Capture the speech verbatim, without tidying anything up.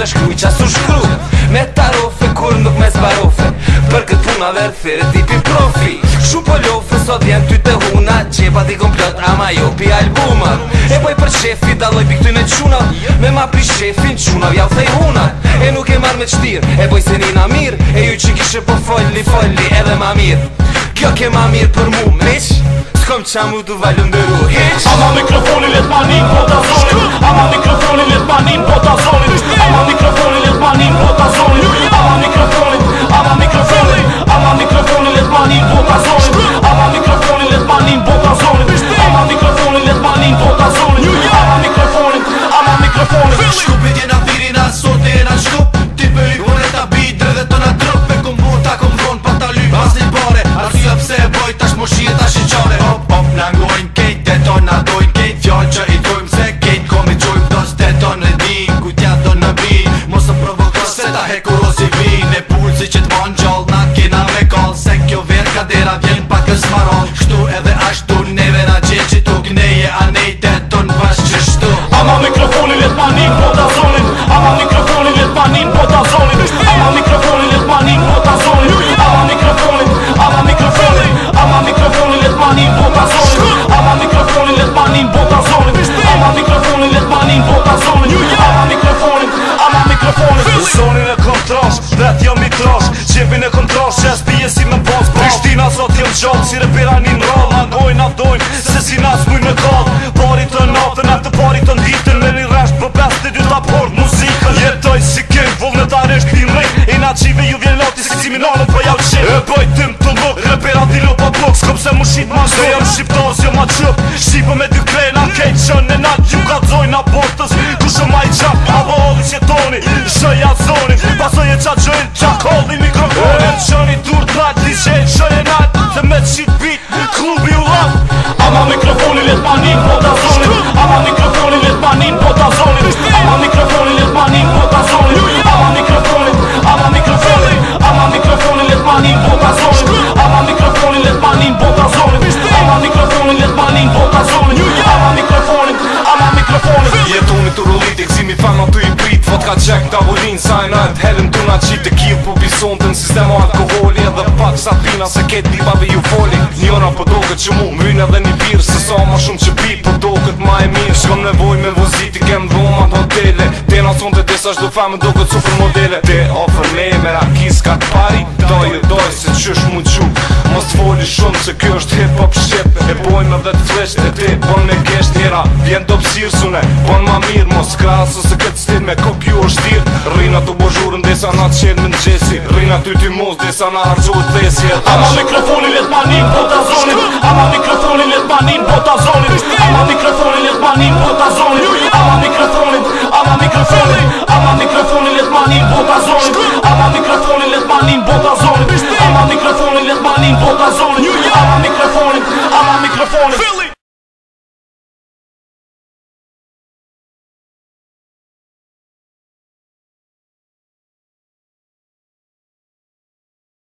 shkruj qa su shkru Me tarofe kur nuk me zbarofe Për këtë puna verfere tipi profi Shumë po lofe sot vjen ty të huna Gjepa di komplot ama jo pi albumat E boj për shefi daloj pi këtyn e quna Me ma pri shefin quna vjau thej hunat E nuk e mar me qtir e boj se nina mir E ju që kishe po folli folli edhe ma mir Kjo ke ma mirë për mu meq S'kom qa mu du valëndëru hiq Ama mikrofonin let manin bota zonin Ama mikrofonin let manin bota zonin Ama mikrofonin let manin bota zonin Ama mikrofonin, ama mikrofonin Ama mikrofonin let manin bota zonin Ama mikrofonin let manin bota zonin Ama mikrofonin let manin bota zonin Ama mikrofonin, ama mikrofonin Shkupit jena virina, sot e jena shkup Ti për i vore ta bitre dhe të na trup E kom bota, kom von pa ta lyp Pas një pare, arsye pse e boj tash moshie tash i qare Hop, hop, nangojnë kejt, deton na dojnë kejt Fjall që i dojmë se kejt kom i qojmë dos deton e din Ku t'ja do në bin, mos të provokos se ta hekur o si vin E pulsi që t'man gjall, na kina me kall Se kjo ver kadera vjen pa kës maron Kështu edhe ashtu neve na gjenë që tuk neje a nej deton bash qështu Ama mikrofonin let manin bota zonin Ama mikrofonin let manin bota zonin Ama mikrofonin let manin bota zonin Ama mikrofonin, ama mikrofonin Ama mikrofonin let manin bota zonin Ama mikrofonin let manin bota zonin Ama mikrofonin let manin bota zonin Ama mikrofonin, ama mikrofonin Zonin e kontrash, vet jam i trash Gjepin e kontrash, qes pije si me pas Prishtina sot jem gjall, si repera një rall Angojnë avdojnë, se si nas muj me kall Parit të natën, atë parit të nditën Me një resht për pes të dy ta port muzikën Jetoj si king, vullnetarisht pi mrejt E na qive ju vjen lati si ciminalën për jau qit E bëj tim të luk, repera ti lo pa blok S'kom se mu shit ma zdo, jam shqiptas jo ma qëp Shqipë me dy krena, kejt qën e nat Ju ka dzojnë abortës, ku shumë ma i qap Avo odhi qetoni, shëja zonin Pasoj e qa gjojnë, qa kolli mikrofonin E qëni dur t'nat, li qejnë shëj e nat Dhe me qit bit, klubi u lat Ama mikrofonin let manin bota zonin Ama mikrofonin let manin bota zonin Ama mikrofonin let manin bota zonin Ama mikrofonin, ama mikrofonin Ama mikrofonin let manin bota zonin Ama mikrofonin let manin bota zonin Ama mikrofonin let manin bota zonin Ama mikrofonin, ama mikrofonin Jetoni të rullit e këzimi fema të i prit Fot ka qek tavolin sa e nëjt Helëm të nga qit të kill po bison të në sistema alkoholi Edhe pak sa pina se ket bibave ju foli Njona po do këtë që mu mrynë edhe një birë Se sa ma shumë që pi po do këtë ma e mirë Shkom nevoj me vozit i kem dhomat hotele Tena son të desa shdo feme do këtë super modele Te ofër me me rakis ka të pari Doj e doj se qysh mu qu Mos të foli shumë se kjo është hip hop shqip E bojmë edhe të flesh e ti bon me gesht hera Vjen do pësirë sune, bon ma mirë Mos krasë se këtë stil me kopju është tirë Rina të bojurën desa na të qenë më në gjesi Rina ty ty mos desa na hargjohet thesi Ama mikrofonin let manin bota zonin Ama mikrofonin let manin bota zonin Ama mikrofonin let manin bota zonin Ama mikrofonin, ama mikrofonin Ama mikrofonin let manin bota zonin Ama mikrofonin let manin bota zonin Ama mikrofonin let manin bota zonin